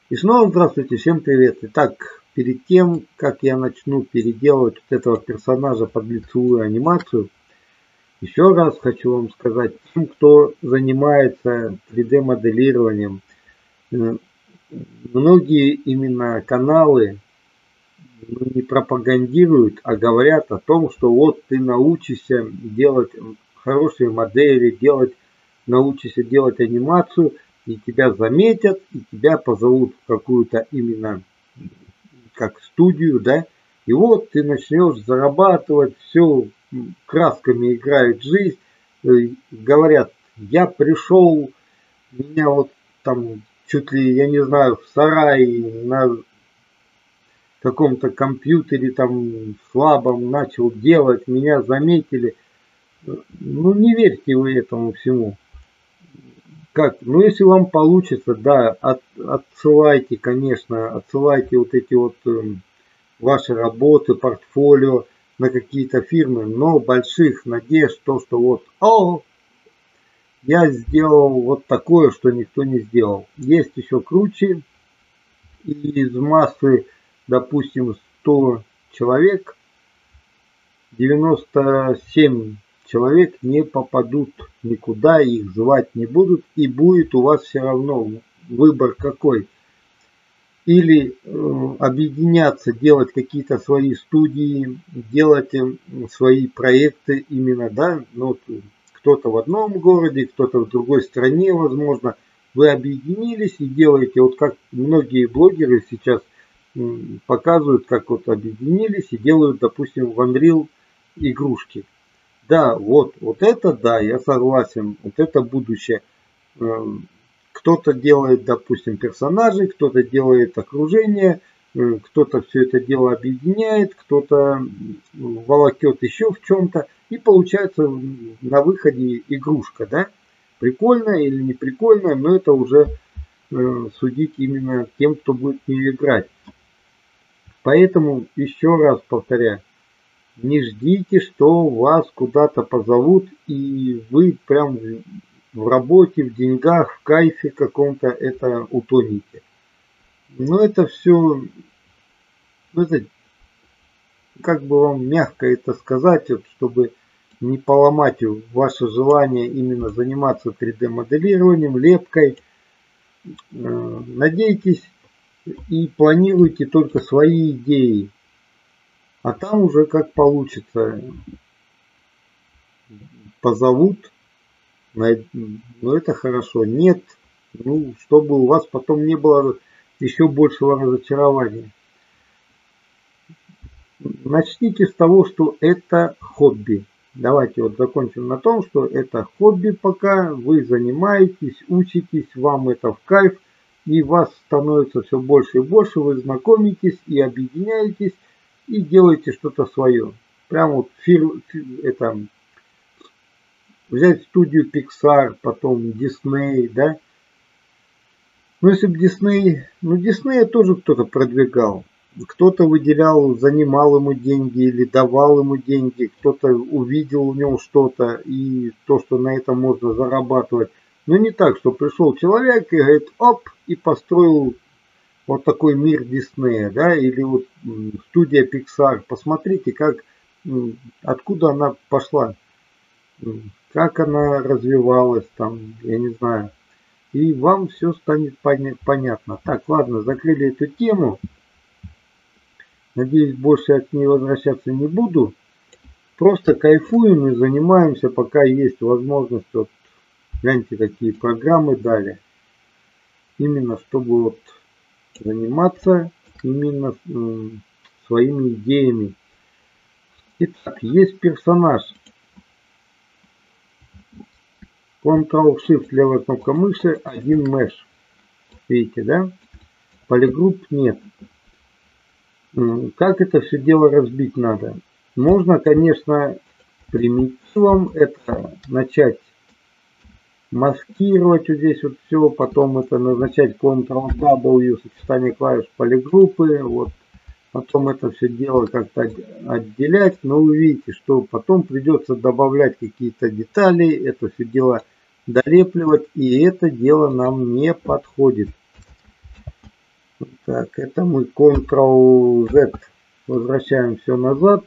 И снова здравствуйте, всем привет. Итак, перед тем, как я начну переделывать вот этого персонажа под лицевую анимацию, еще раз хочу вам сказать, тем, кто занимается 3D моделированием, многие именно каналы не пропагандируют, а говорят о том, что вот ты научишься делать хорошие модели, научишься делать анимацию, и тебя заметят, и тебя позовут в какую-то именно как студию, да, и вот ты начнешь зарабатывать, все красками играет жизнь, говорят, я пришел, меня вот там чуть ли, я не знаю, в сарае на каком-то компьютере там слабом начал делать, меня заметили. Ну, не верьте вы этому всему. Как? Ну, если вам получится, да, отсылайте, конечно, отсылайте вот эти вот ваши работы, портфолио на какие-то фирмы, но больших надежд, то, что вот, я сделал вот такое, что никто не сделал. Есть еще круче, и из массы, допустим, 100 человек, 97 человек не попадут никуда, их звать не будут, и будет у вас все равно выбор какой. Или объединяться, делать какие-то свои студии, делать свои проекты именно, да, ну, кто-то в одном городе, кто-то в другой стране, возможно, вы объединились и делаете, вот как многие блогеры сейчас показывают, как вот объединились и делают, допустим, в Unreal игрушки. Да, вот это да, я согласен, вот это будущее. Кто-то делает, допустим, персонажей, кто-то делает окружение, кто-то все это дело объединяет, кто-то волокет еще в чем-то. И получается на выходе игрушка, да? Прикольная или не прикольная, но это уже судить именно тем, кто будет в нее играть. Поэтому еще раз повторяю. Не ждите, что вас куда-то позовут, и вы прям в работе, в деньгах, в кайфе каком-то это утонете. Но это все, это, как бы вам мягко это сказать, вот, чтобы не поломать ваше желание именно заниматься 3D моделированием, лепкой. Надейтесь и планируйте только свои идеи. А там уже как получится. Позовут, ну это хорошо. Нет, ну чтобы у вас потом не было еще большего разочарования. Начните с того, что это хобби. Давайте вот закончим на том, что это хобби, пока вы занимаетесь, учитесь, вам это в кайф, и вас становится все больше и больше, вы знакомитесь и объединяетесь, и делаете что-то свое. Прям вот это, взять студию Pixar, потом Disney, да. Ну, если бы Disney, ну, Disney тоже кто-то продвигал. Кто-то выделял, занимал ему деньги или давал ему деньги, кто-то увидел в нем что-то и то, что на этом можно зарабатывать. Но не так, что пришел человек и говорит, оп, и построил вот такой мир Диснея, да, или вот студия Pixar. Посмотрите, как, откуда она пошла, как она развивалась там, я не знаю. И вам все станет понятно. Так, ладно, закрыли эту тему. Надеюсь, больше я к ней возвращаться не буду. Просто кайфуем и занимаемся, пока есть возможность. Вот, гляньте, какие программы дали. Именно чтобы вот заниматься именно своими идеями. Итак, есть персонаж. Ctrl-Shift, левая кнопка мыши, один mesh. Видите, да? Полигрупп нет. Как это все дело разбить надо? Можно, конечно, примитивом это начать маскировать вот здесь вот все, потом это назначать Ctrl-W, сочетание клавиш полигруппы, вот, потом это все дело как-то отделять, но вы видите, что потом придется добавлять какие-то детали, это все дело долепливать, и это дело нам не подходит. Так, это мы Ctrl-Z. Возвращаем все назад.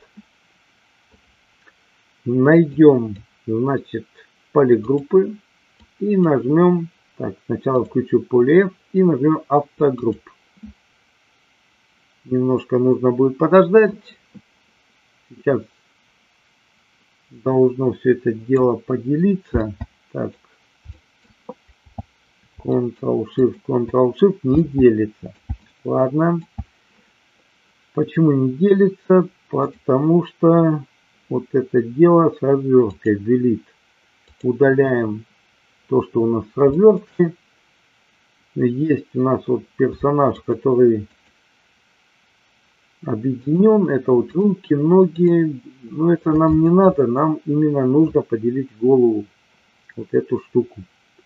Найдем, значит, полигруппы. И нажмем, так, сначала включу поле F и нажмем автогрупп. Немножко нужно будет подождать. Сейчас должно все это дело поделиться. Так, Ctrl-Shift, не делится. Ладно. Почему не делится? Потому что вот это дело с разверткой делит. Удаляем то, что у нас с разверткой. Есть у нас вот персонаж, который объединен. Это вот руки, ноги. Но это нам не надо. Нам именно нужно поделить голову. Вот эту штуку.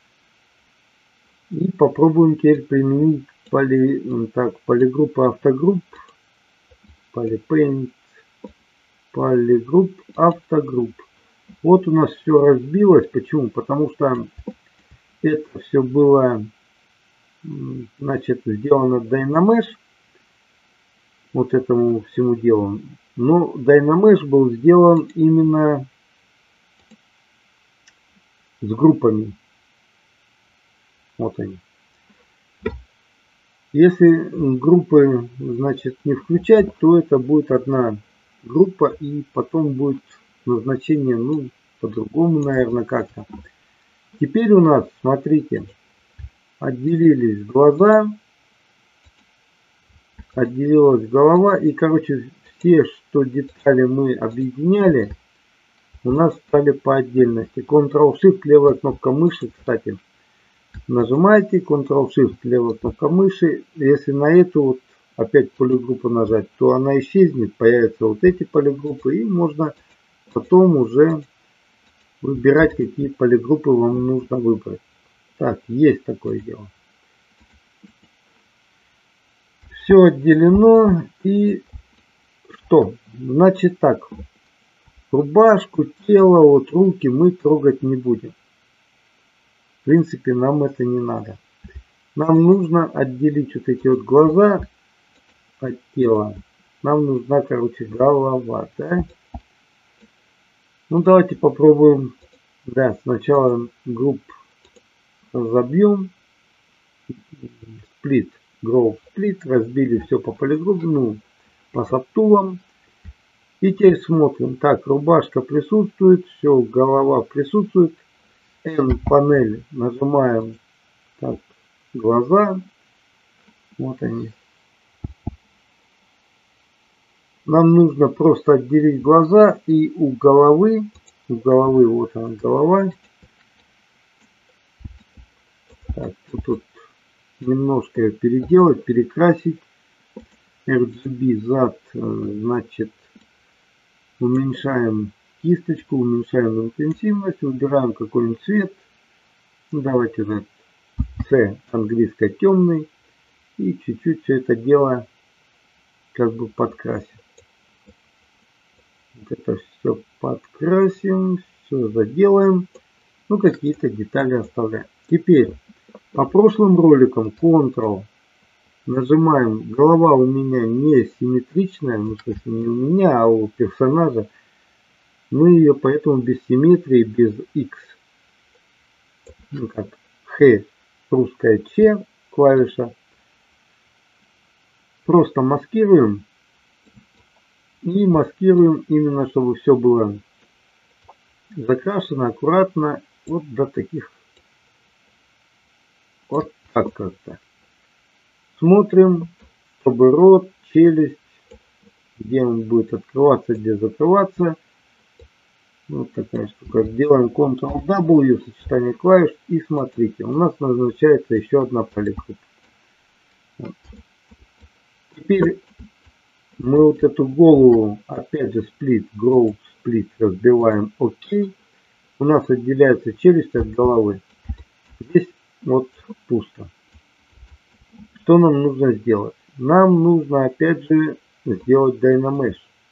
И попробуем теперь применить полигруппа автогрупп. Polypaint. Полигрупп автогрупп. Вот у нас все разбилось. Почему? Потому что это все было, значит, сделано Dynamesh. Вот этому всему делу. Но Dynamesh был сделан именно с группами. Вот они. Если группы, значит, не включать, то это будет одна группа, и потом будет назначение, ну, по-другому, наверное, как-то. Теперь у нас, смотрите, отделились глаза, отделилась голова, и, короче, все, что детали мы объединяли, у нас стали по отдельности. Ctrl-Shift, левая кнопка мыши, кстати, нажимаете, Ctrl-Shift, левая кнопка мыши. Если на эту вот опять полигруппу нажать, то она исчезнет, появятся вот эти полигруппы, и можно потом уже выбирать, какие полигруппы вам нужно выбрать. Так, есть такое дело. Все отделено, и что? Значит так, рубашку, тело, вот руки мы трогать не будем. В принципе, нам это не надо. Нам нужно отделить вот эти вот глаза от тела. Нам нужна, короче, голова, да? Ну, давайте попробуем. Да, сначала групп разобьем. Split, Grow Split. Разбили все по полигруппам, ну, по сабтулам. И теперь смотрим. Так, рубашка присутствует. Все, голова присутствует. N-панель нажимаем. Так, глаза. Вот они. Нам нужно просто отделить глаза, и у головы вот она голова. Так, тут немножко переделать, перекрасить. RGB зад, значит, уменьшаем кисточку, уменьшаем интенсивность, выбираем какой-нибудь цвет. Ну, давайте этот C, английский темный. И чуть-чуть все это дело как бы подкрасим. Вот это все подкрасим, все заделаем. Ну, какие-то детали оставляем. Теперь по прошлым роликам Ctrl нажимаем. Голова у меня не симметричная, ну, в смысле, не у меня, а у персонажа. Мы ее поэтому без симметрии, без X. Ну, как Х, русская Ч клавиша. Просто маскируем. И маскируем именно, чтобы все было закрашено аккуратно. Вот до таких. Вот так как-то. Смотрим, чтобы рот, челюсть, где он будет открываться, где закрываться. Вот такая штука. Делаем Ctrl-W, сочетание клавиш, и смотрите, у нас назначается еще одна полигруппа. Вот. Теперь мы вот эту голову, опять же, Grow Split разбиваем ОК. У нас отделяется челюсть от головы. Здесь вот пусто. Что нам нужно сделать? Нам нужно опять же сделать Dynamesh.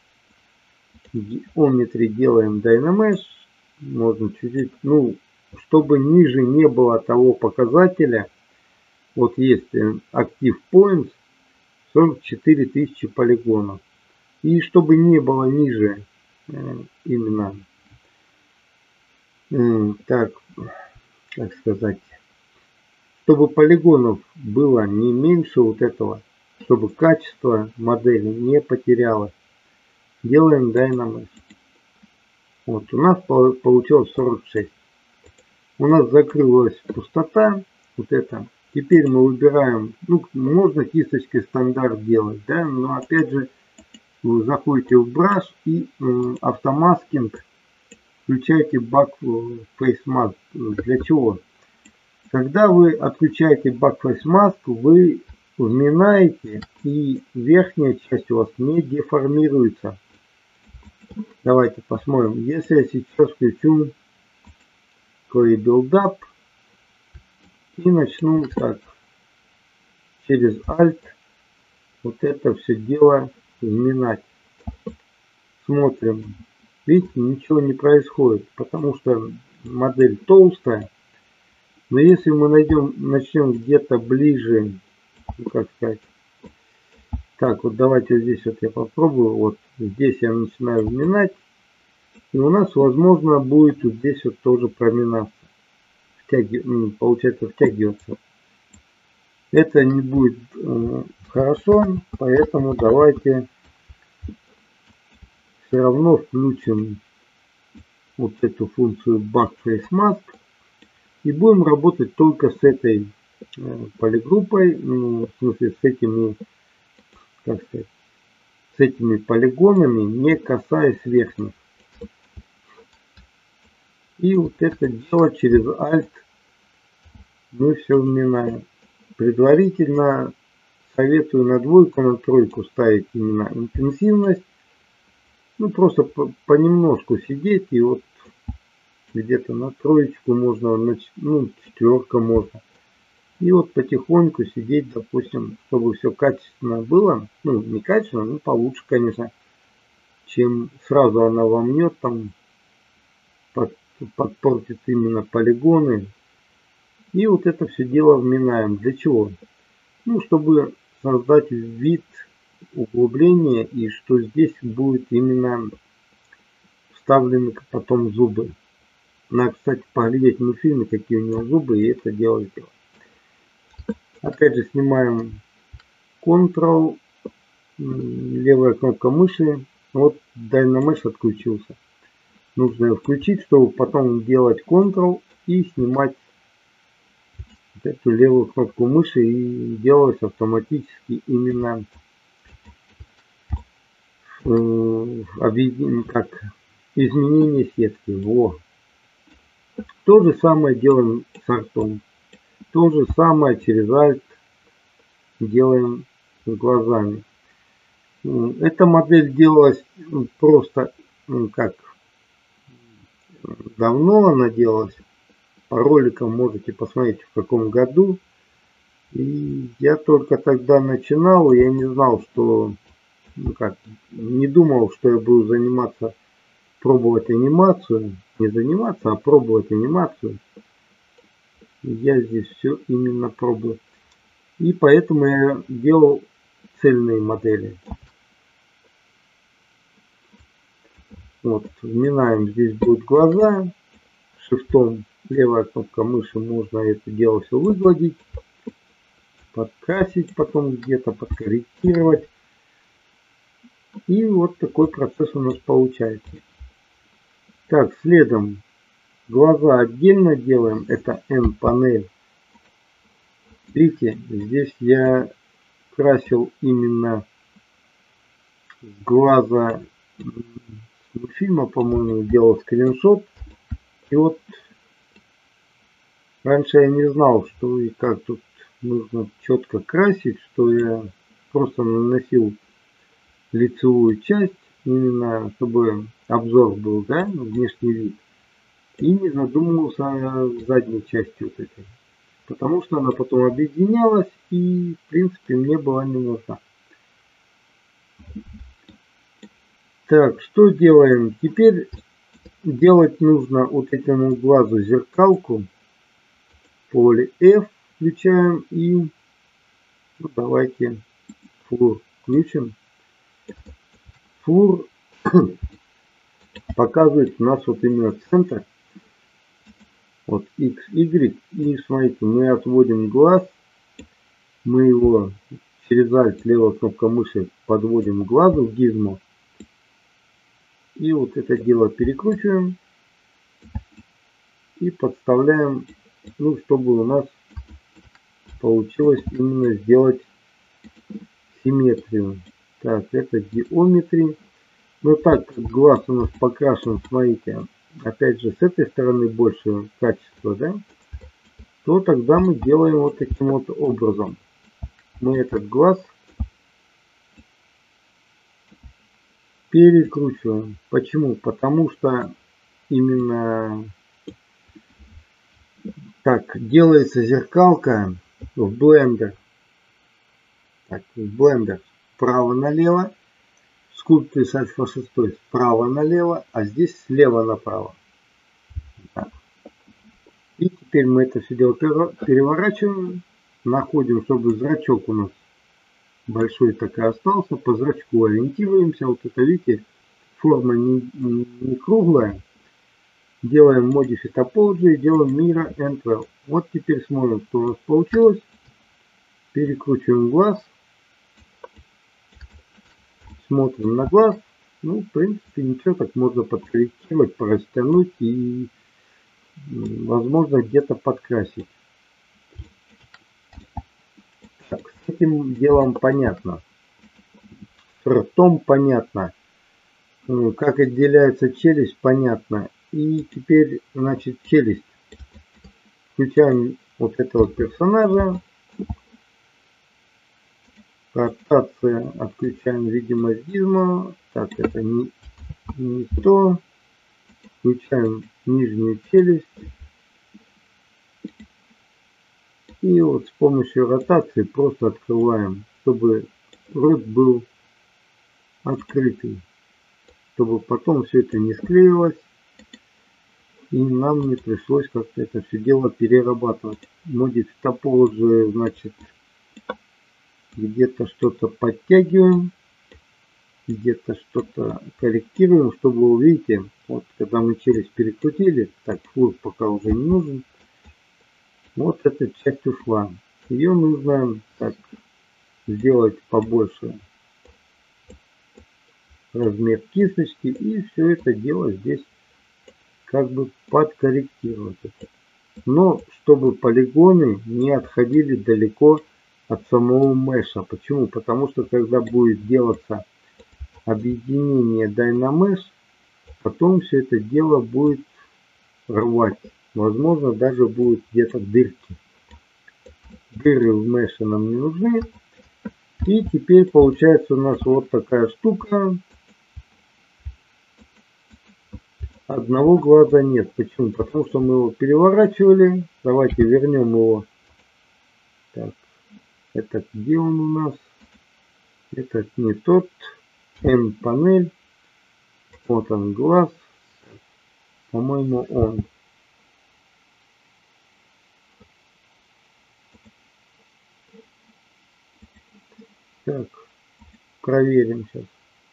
Geometry делаем Dynamesh. Можно чуть-чуть, ну, чтобы ниже не было того показателя. Вот есть Active Points. 44 тысячи полигонов. И чтобы не было ниже именно, так, как сказать, чтобы полигонов было не меньше вот этого, чтобы качество модели не потерялось, делаем Dynamesh. Вот у нас получилось 46. У нас закрылась пустота, вот это. Теперь мы выбираем, ну, можно кисточкой стандарт делать, да, но опять же, вы заходите в Brush и автомаскинг, включаете Backface Mask. Для чего? Когда вы отключаете Backface Mask, вы вминаете, и верхняя часть у вас не деформируется. Давайте посмотрим. Если я сейчас включу Query Build Up и начну так через Alt вот это все дело вминать. Смотрим. Видите, ничего не происходит, потому что модель толстая. Но если мы начнем где-то ближе, ну, как сказать, так, вот давайте вот здесь вот я попробую, вот здесь я начинаю вминать, и у нас, возможно, будет вот здесь вот тоже проминаться, получается втягиваться. Это не будет хорошо, поэтому давайте все равно включим вот эту функцию Backface Mask и будем работать только с этой полигруппой, ну, в смысле с этими, как сказать, с этими полигонами, не касаясь верхних. И вот это дело через Alt мы все вминаем. Предварительно советую на двойку, на тройку ставить именно интенсивность. Ну, просто понемножку сидеть, и вот где-то на троечку можно, ну, четверка можно. И вот потихоньку сидеть, допустим, чтобы все качественно было. Ну, не качественно, но получше, конечно, чем сразу она вомнет, там подпортит именно полигоны. И вот это все дело вминаем. Для чего? Ну, чтобы создать вид углубления, и что здесь будет именно вставлены потом зубы. Надо, кстати, поглядеть на фильме, какие у него зубы, и это дело сделать. Опять же, снимаем Ctrl, левая кнопка мыши. Вот Dynamesh отключился. Нужно ее включить, чтобы потом делать Ctrl и снимать вот эту левую кнопку мыши, и делалось автоматически именно изменение сетки. Во. То же самое делаем с артом. То же самое через Alt делаем с глазами. Эта модель делалась просто, как давно она делалась. По роликам можете посмотреть, в каком году. И я только тогда начинал, я не знал, что, ну как, не думал, что я буду пробовать анимацию. Не заниматься, а пробовать анимацию. Я здесь все именно пробую. И поэтому я делал цельные модели. Вот, вминаем, здесь будут глаза. Шифтом левая кнопка мыши можно это дело все выгладить. Подкрасить потом где-то, подкорректировать. И вот такой процесс у нас получается. Так, следом глаза отдельно делаем. Это N-панель. Видите, здесь я красил именно глаза фильма, по-моему, делал скриншот. И вот раньше я не знал, что и как тут нужно четко красить, что я просто наносил лицевую часть, именно чтобы обзор был, да, внешний вид. И не задумывался о задней части вот этой. Потому что она потом объединялась и, в принципе, мне была не нужна. Так, что делаем? Теперь делать нужно вот этому глазу зеркалку. Поле F включаем и, ну, давайте флур включим. Флур показывает у нас вот именно центр. Вот X, Y. И смотрите, мы отводим глаз. Мы его через Alt, левая кнопка мыши, подводим к глазу в гизмо. И вот это дело перекручиваем. И подставляем, ну, чтобы у нас получилось именно сделать симметрию. Так, это геометрия. Но так как глаз у нас покрашен, смотрите, опять же с этой стороны больше качества, да, то тогда мы делаем вот таким вот образом. Мы этот глаз перекручиваем. Почему? Потому что именно так делается зеркалка в Blender. Так, в Blender справа налево, скульптор с альфа 6 справа налево, а здесь слева направо. Так. И теперь мы это все дело переворачиваем, находим, чтобы зрачок у нас большой так и остался, по зрачку ориентируемся. Вот это, видите, форма не круглая. Делаем Modify Topology, делаем Mirror and Well. Вот теперь смотрим, что у нас получилось. Перекручиваем глаз. Смотрим на глаз. Ну, в принципе, ничего, так можно подкорректировать, порастянуть и, возможно, где-то подкрасить. Так, с этим делом понятно. С ртом понятно. Как отделяется челюсть, понятно. И теперь, значит, челюсть. Включаем вот этого персонажа. Ротация. Отключаем видимость гизмо. Так, это не то. Включаем нижнюю челюсть. И вот с помощью ротации просто открываем, чтобы рот был открытый. Чтобы потом все это не склеилось. И нам не пришлось как-то это все дело перерабатывать. Modify Topology, значит, где-то что-то подтягиваем, где-то что-то корректируем, чтобы вы видите, вот когда мы челюсть перекрутили, так, флур пока уже не нужен, вот эта часть ушла. Ее нужно так сделать побольше размер кисточки, и все это дело здесь как бы подкорректировать это. Но чтобы полигоны не отходили далеко от самого меша. Почему? Потому что когда будет делаться объединение Dynamesh, потом все это дело будет рвать. Возможно, даже будут где-то дырки. Дыры в меше нам не нужны. И теперь получается у нас вот такая штука. Одного глаза нет. Почему? Потому что мы его переворачивали. Давайте вернем его. Так, этот где он у нас? Этот не тот. N-панель. Вот он глаз. По-моему, он. Так, проверим сейчас.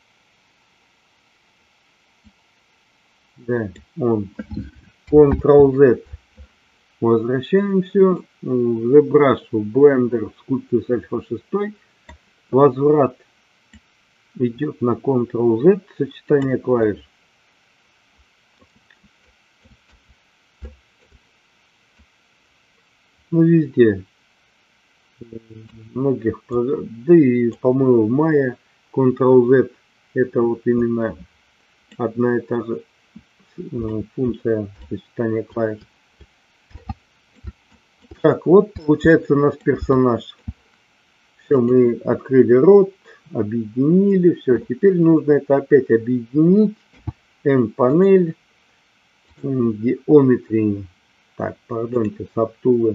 Да, он. Ctrl-Z. Возвращаем все. ZBrush, Blender, Sculptus Alpha 6. Возврат идет на Ctrl-Z, сочетание клавиш. Ну, везде. Многих, да и, по-моему, в Maya Ctrl-Z это вот именно одна и та же функция сочетания клавиш. Так, вот получается у нас персонаж. Все, мы открыли рот, объединили, все. Теперь нужно это опять объединить. N-панель, геометрии. Так, пардонте, сабтулы.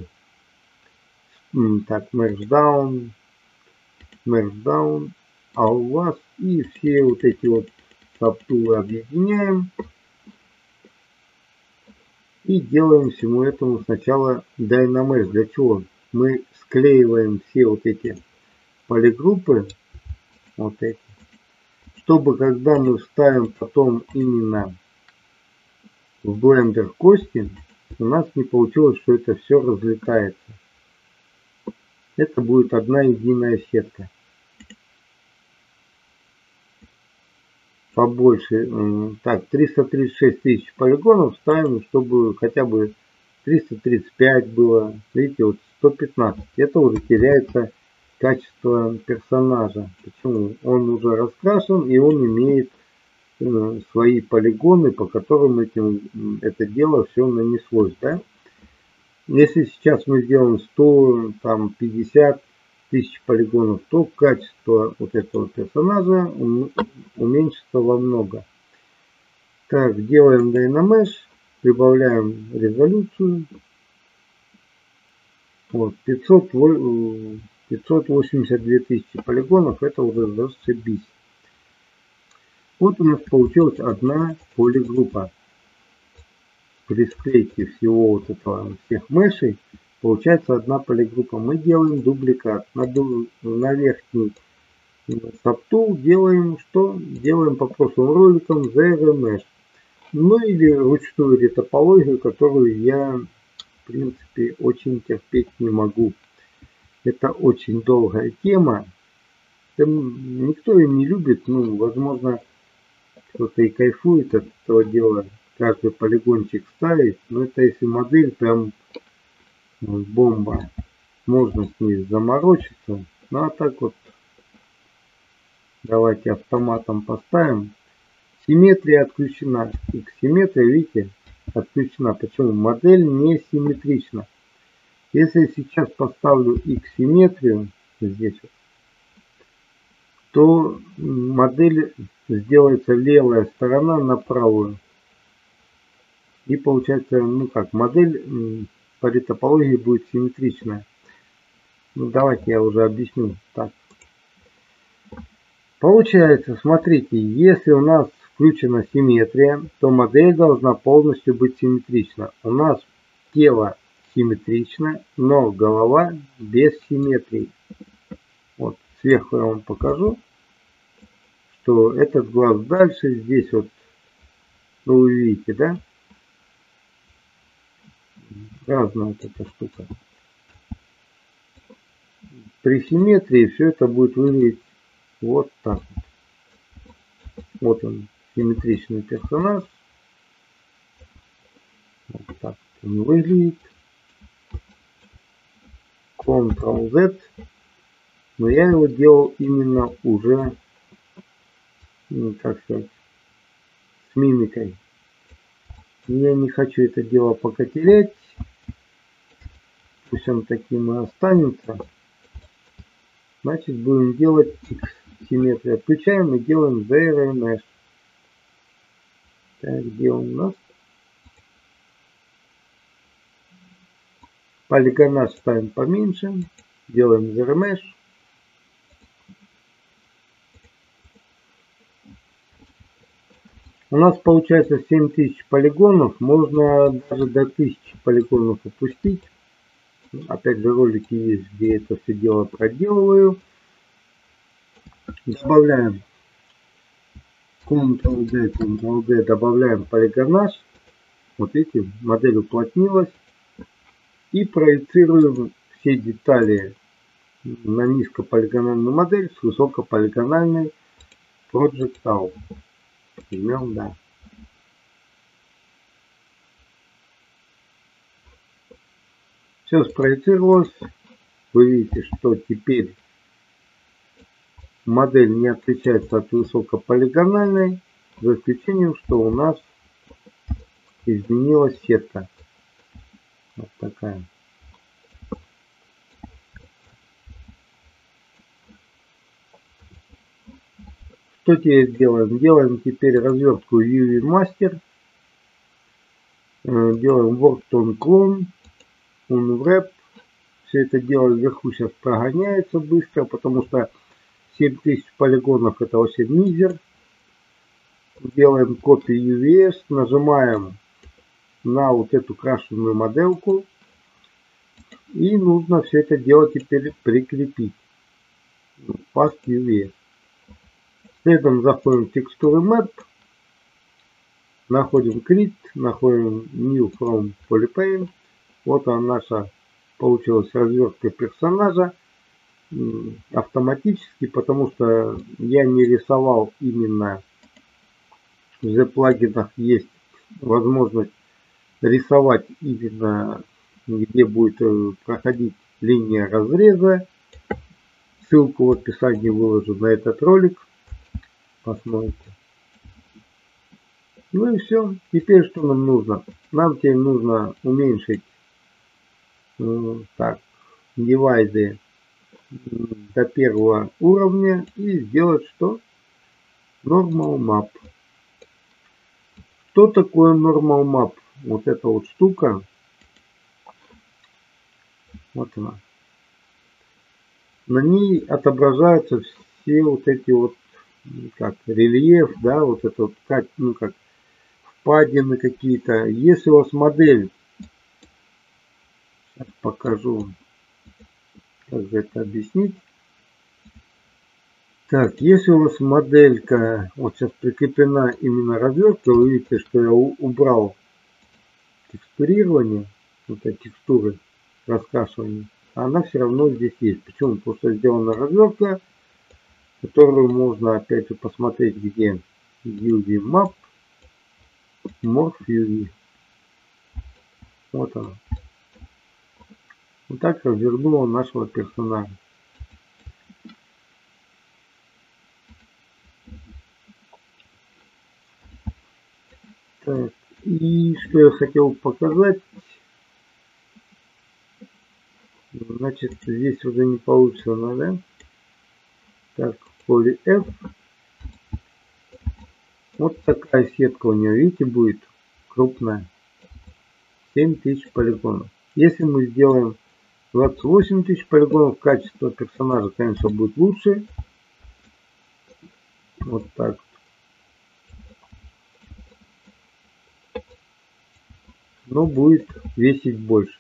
Так, Merge Down. А у вас и все вот эти вот сабтулы объединяем. И делаем всему этому сначала Dynamesh. Для чего? Мы склеиваем все вот эти полигруппы вот эти. Чтобы когда мы вставим потом именно в блендер кости, у нас не получилось, что это все разлетается. Это будет одна единая сетка. Побольше. Так, 336 тысяч полигонов ставим, чтобы хотя бы 335 было. Видите, вот 115. Это уже теряется качество персонажа. Почему? Он уже раскрашен и он имеет свои полигоны, по которым это дело все нанеслось. Да? Если сейчас мы сделаем 100, там 50 тысяч полигонов, то качество вот этого персонажа уменьшится во много. Так, делаем Dynamesh, прибавляем резолюцию. Вот, 582 тысячи полигонов, это уже зашибись. Вот у нас получилась одна полигруппа. При склейке всего вот этого, всех мешей, получается одна полигруппа. Мы делаем дубликат. На верхний Subtool делаем что? Делаем по прошлым роликам Zero Mesh. Ну или ручную ретопологию, которую я в принципе очень терпеть не могу. Это очень долгая тема. Никто ее не любит. Ну, возможно, кто-то и кайфует от этого дела. Каждый полигончик ставить. Но это если модель прям бомба. Можно с ней заморочиться. Ну а так вот. Давайте автоматом поставим. Симметрия отключена. X-симметрия, видите, отключена. Почему? Модель не симметрична. Если сейчас поставлю X-симметрию здесь, то модель сделается левая сторона на правую. И получается, ну как, модель по ретопологии будет симметричная. Ну, давайте я уже объясню. Так. Получается, смотрите, если у нас включена симметрия, то модель должна полностью быть симметрична. У нас тело симметрично, но голова без симметрии. Вот сверху я вам покажу, что этот глаз дальше, здесь вот, ну вы видите, да? Разная вот эта штука. При симметрии все это будет выглядеть вот так вот. Вот он, симметричный персонаж. Вот так он выглядит. Ctrl-Z. Но я его делал именно уже, как сказать, с мимикой. Я не хочу это дело пока терять. Пусть он таким и останется. Значит, будем делать X-симметрию. Отключаем и делаем Zero Mesh. Так, где он у нас? Полигонаж ставим поменьше. Делаем Zero Mesh. У нас получается 7000 полигонов. Можно даже до 1000 полигонов опустить. Опять же, ролики есть, где это все дело проделываю. Добавляем Ctrl-D, Ctrl-D, добавляем полигонаж. Вот видите, модель уплотнилась. И проецируем все детали на низкополигональную модель с высокополигональной Projectile. Жмем да. Все спроецировалось. Вы видите, что теперь модель не отличается от высокополигональной, за исключением, что у нас изменилась сетка. Вот такая. Что теперь делаем? Делаем теперь развертку UV Master. Делаем Work on Clone. Unwrap. Все это дело вверху сейчас прогоняется быстро, потому что 7000 полигонов это вообще мизер. Делаем Copy UVS. Нажимаем на вот эту крашеную модельку. И нужно все это дело теперь прикрепить. Fast UVS. Следом заходим в текстуры Map, находим Create, находим New from Polypaint. Вот она наша получилась развертка персонажа автоматически, потому что я не рисовал именно в Z-плагинах. Есть возможность рисовать именно где будет проходить линия разреза. Ссылку в описании выложу на этот ролик. Посмотрите. Ну и все. Теперь что нам нужно? Нам теперь нужно уменьшить дивайды до первого уровня и сделать что? Normal Map. Что такое Normal Map? Вот эта вот штука. Вот она. На ней отображаются все вот эти вот как рельеф, да, вот это вот как, ну как впадины какие-то. Если у вас модель, сейчас покажу, как же это объяснить. Так, если у вас моделька, вот сейчас прикреплена именно развертка, вы видите, что я убрал текстурирование, вот эти текстуры раскрашивания, она все равно здесь есть. Почему? Потому что сделана развертка, которую можно опять же посмотреть, где UV Map, Morph UV. Вот она. Вот так развернула нашего персонажа. Так, и что я хотел показать. Значит, здесь уже не получится, да? Так, Poly F. Вот такая сетка у нее, видите, будет крупная. 7000 полигонов. Если мы сделаем 28 тысяч полигонов, качество персонажа, конечно, будет лучше. Вот так. Но будет весить больше.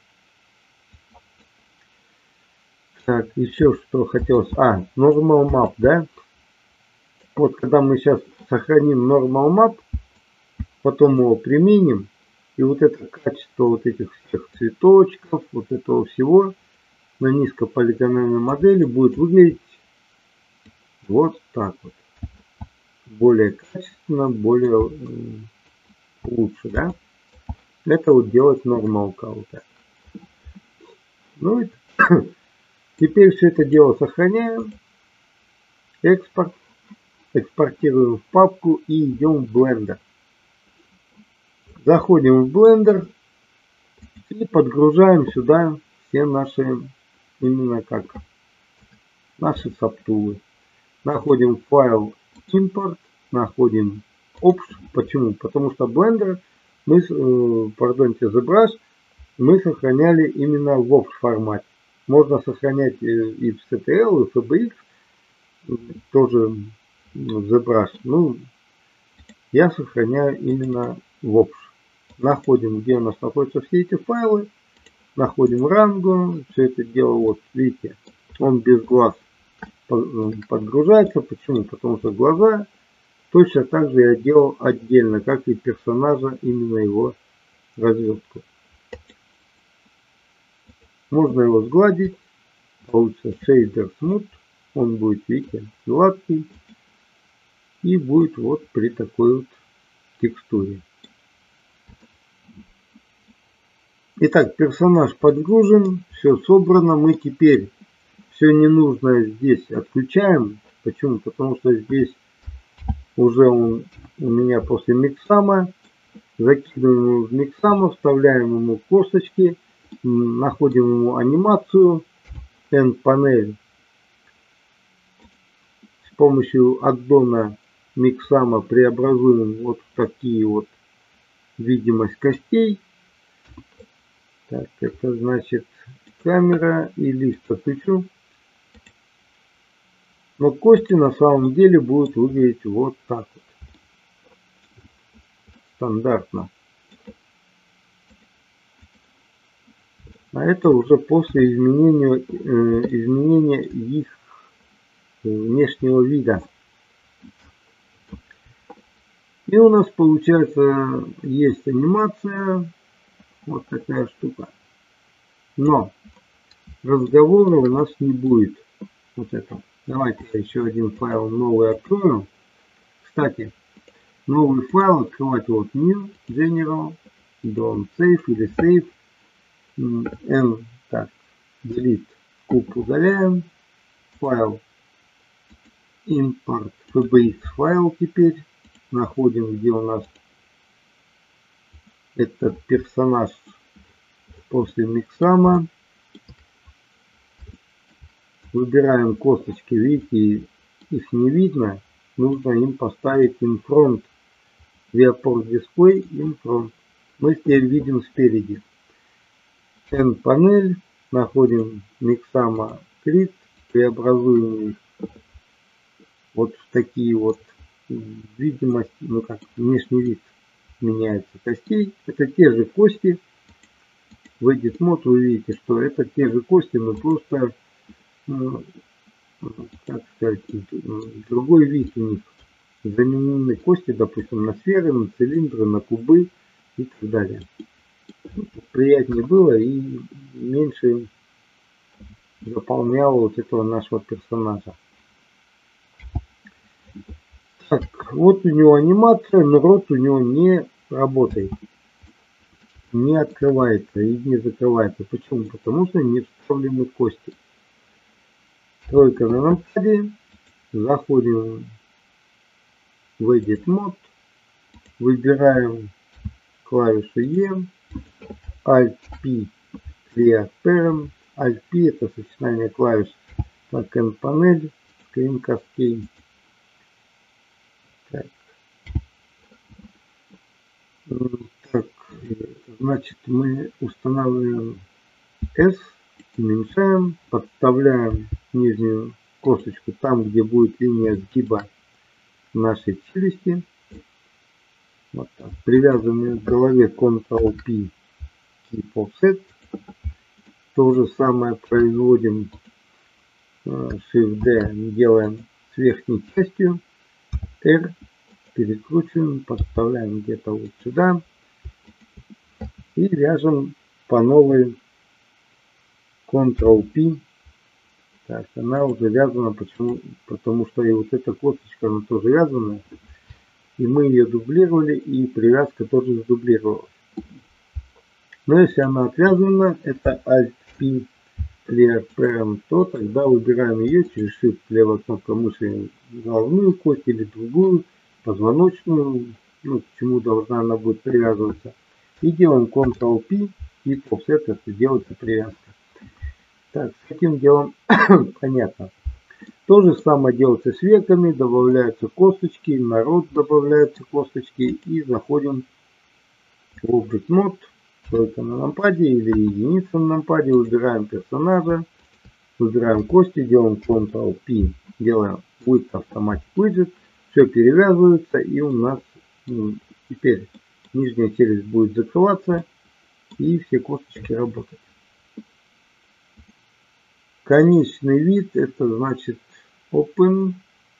Так, еще что хотелось. Normal Map, да? Вот когда мы сейчас сохраним Normal Map, потом его применим, и вот это качество вот этих всех цветочков, вот этого всего на низкополигональной модели будет выглядеть вот так вот. Более качественно, более лучше, да? Это вот делать нормалка. Вот так. Ну и теперь все это дело сохраняем. Экспорт. Экспортируем в папку и идем в Blender. Заходим в Blender и подгружаем сюда все наши, именно как наши сабтулы. Находим файл импорт, находим Option. Почему? Потому что Blender мы, ZBrush мы сохраняли именно в Option формате. Можно сохранять и в CTL, и в FBX, тоже в ZBrush. Ну, я сохраняю именно в Option. Находим, где у нас находятся все эти файлы, находим Rango, все это дело, вот видите, он без глаз подгружается. Почему? Потому что глаза точно так же я делал отдельно, как и персонажа, именно его развертку. Можно его сгладить, получится Shader Smooth, он будет, видите, гладкий и будет вот при такой вот текстуре. Итак, персонаж подгружен, все собрано. Мы теперь все ненужное здесь отключаем. Почему? Потому что здесь уже он у меня после миксама. Закидываем его в миксама, вставляем ему косточки, находим ему анимацию, End Panel. С помощью аддона миксама преобразуем вот такие вот видимость костей. Так, это значит камера и лист отключу. Но кости на самом деле будут выглядеть вот так вот. Стандартно. А это уже после изменения их внешнего вида. И у нас получается есть анимация. Вот такая штука. Но разговора у нас не будет. Вот это. Давайте я еще один файл новый открою. Кстати, новый файл открывать вот New, General, Don't Save или Save. N, так, Delete, куб удаляем. Файл Import FBX файл теперь. Находим, где у нас этот персонаж после миксама. Выбираем косточки, видите, их не видно. Нужно им поставить in front. Viewport Display in front. Мы теперь видим спереди. N-панель. Находим миксама крит. Преобразуем их вот в такие вот видимости, ну как внешний вид меняется костей. Это те же кости. В Edit Mode вы видите, что это те же кости, но просто, как сказать, другой вид у них. Заменены кости, допустим, на сферы, на цилиндры, на кубы и так далее. Приятнее было и меньше заполняло вот этого нашего персонажа. Так, вот у него анимация, но рот у него не работает. Не открывается и не закрывается. Почему? Потому что не вставлены кости. Тройка на нампаде. Заходим в Edit Mode. Выбираем клавишу E. Alt-P Clear Parent. Alt-P это сочетание клавиш Backend панель, Screen Cascade. Так, значит, мы устанавливаем S, уменьшаем, подставляем нижнюю косточку там, где будет линия сгиба нашей челюсти. Вот так. Привязываем к голове Ctrl-P, Keep Offset. То же самое производим Shift-D, делаем с верхней частью. R, перекручиваем, подставляем где-то вот сюда. И вяжем по новой Ctrl-P. Так, она уже вязана. Почему? Потому что и вот эта косточка, она тоже вязана. И мы ее дублировали, и привязка тоже сдублировалась. Но если она отвязана, это Alt-P Clear Parent, то тогда выбираем ее через Shift левой кнопкой мыши головную кость или другую, позвоночную, ну, к чему должна она будет привязываться. И делаем Ctrl-P, и Offset, это делается привязка. Так, с этим делом понятно. То же самое делается с веками, добавляются косточки, на рот добавляются косточки, и заходим в Object Mode, только на нампаде или единица на нампаде, выбираем персонажа, выбираем кости, делаем Ctrl-P, делаем With Automatic Widget, все перевязывается, и у нас теперь нижняя челюсть будет закрываться, и все косточки работают. Конечный вид, это значит Open.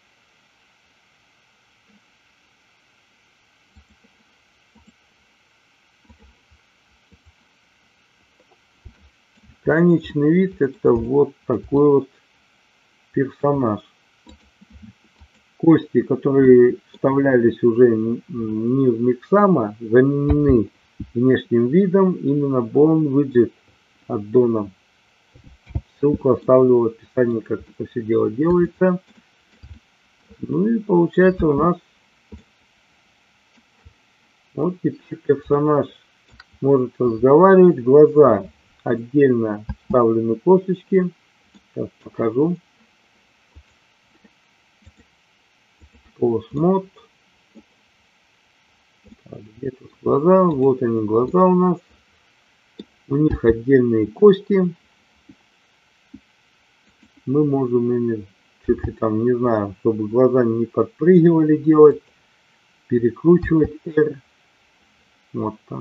Конечный вид это вот такой вот персонаж. Кости, которые вставлялись уже не в миксама, заменены внешним видом именно Bone Widget аддоном. Ссылку оставлю в описании, как это все дело делается. Ну и получается у нас вот теперь персонаж может разговаривать. Глаза отдельно вставлены косточки. Сейчас покажу. Pose Mode. Где тут глаза? Вот они, глаза у нас. У них отдельные кости. Мы можем ими, чуть ли там, не знаю, чтобы глаза не подпрыгивали, делать, перекручивать R. Вот так.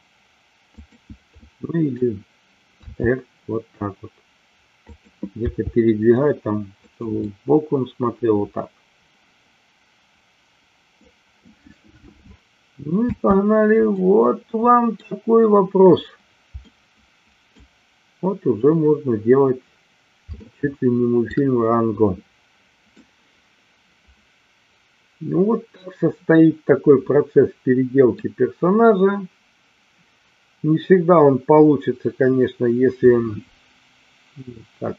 Ну или R вот так вот. Где-то передвигать там, чтобы сбоку он смотрел вот так. Ну и погнали. Вот вам такой вопрос. Вот уже можно делать чуть ли не мультфильм Ранго. Ну вот так состоит такой процесс переделки персонажа. Не всегда он получится, конечно, если так.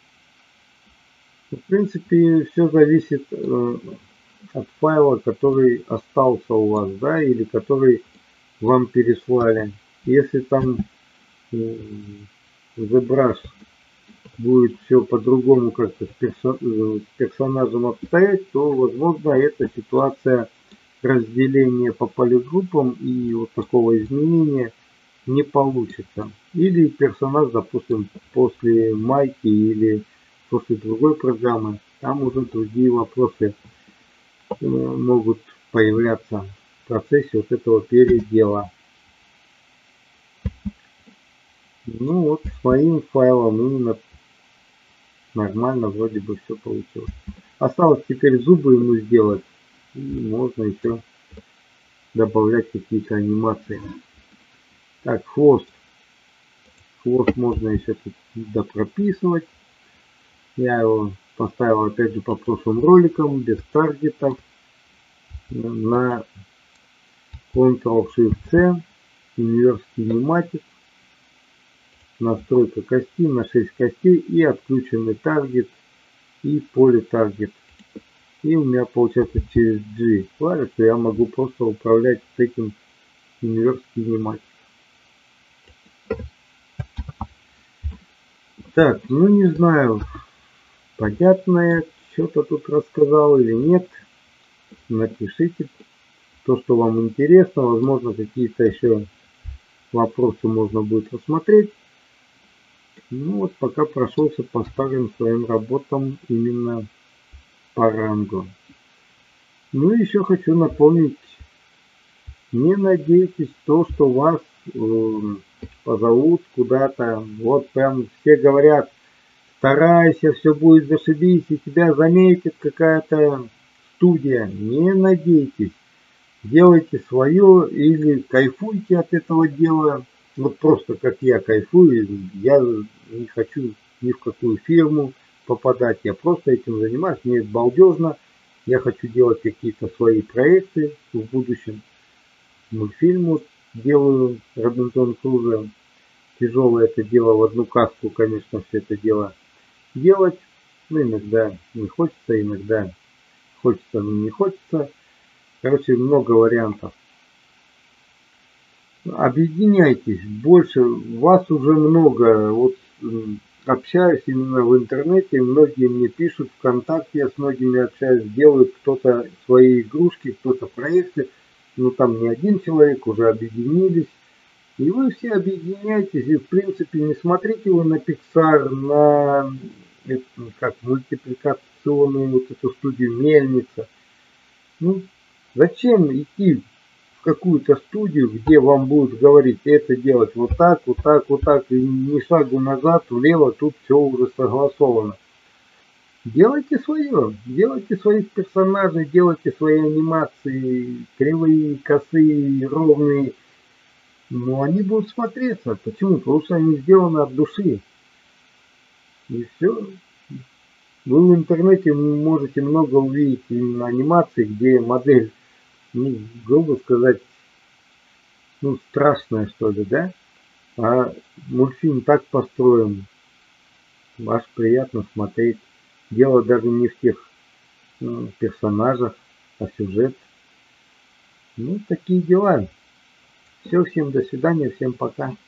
В принципе, все зависит от файла, который остался у вас, да, или который вам переслали. Если там ZBrush будет все по-другому как-то с персонажем обстоять, то, возможно, эта ситуация разделения по полигруппам и вот такого изменения не получится. Или персонаж, допустим, после майки или после другой программы, там уже другие вопросы могут появляться в процессе вот этого передела. Ну вот, с моим файлом именно нормально вроде бы все получилось. Осталось теперь зубы ему сделать. И можно еще добавлять какие-то анимации. Так, хвост. Хвост можно еще тут допрописывать. Я его поставил опять же по прошлым роликам, без таргетов. На Ctrl-Shift-C. Universe Kinematic. Настройка костей на 6 костей и отключенный таргет и поле таргет. И у меня получается через G клавишу я могу просто управлять с этим Universe Kinematic. Так, ну не знаю, понятно я что-то тут рассказал или нет. Напишите то, что вам интересно. Возможно, какие-то еще вопросы можно будет рассмотреть. Ну вот пока прошелся по старым своим работам именно по рангу. Ну и еще хочу напомнить, не надейтесь то, что вас позовут куда-то. Вот прям все говорят, старайся, все будет зашибись, и тебя заметит какая-то студия. Не надейтесь. Делайте свое или кайфуйте от этого дела. Вот просто как я кайфую, я не хочу ни в какую фирму попадать. Я просто этим занимаюсь, мне это балдежно. Я хочу делать какие-то свои проекты в будущем. Мультфильм вот делаю Робинзон Крузо. Тяжелое это дело, в одну каску, конечно, все это дело делать. Ну, иногда не хочется, иногда хочется, но не хочется. Короче, много вариантов. Объединяйтесь, больше, вас уже много. Вот общаюсь именно в интернете, многие мне пишут ВКонтакте, я с многими общаюсь, делают кто-то свои игрушки, кто-то проекты. Ну там не один человек, уже объединились. И вы все объединяйтесь, и в принципе не смотрите вы на Pixar, на как мультипликационную вот эту студию Мельница. Ну, зачем идти в какую-то студию, где вам будут говорить это делать вот так, вот так, вот так, и ни шагу назад, влево, тут все уже согласовано. Делайте свое, делайте своих персонажей, делайте свои анимации, кривые, косые, ровные. Но они будут смотреться. Почему? Потому что они сделаны от души. И все. Вы в интернете можете много увидеть именно анимаций, где модель, ну, грубо сказать, ну, страшная, что ли, да? А мультфильм так построен, аж приятно смотреть. Дело даже не в тех персонажах, а сюжет. Ну, такие дела. Все, всем до свидания, всем пока.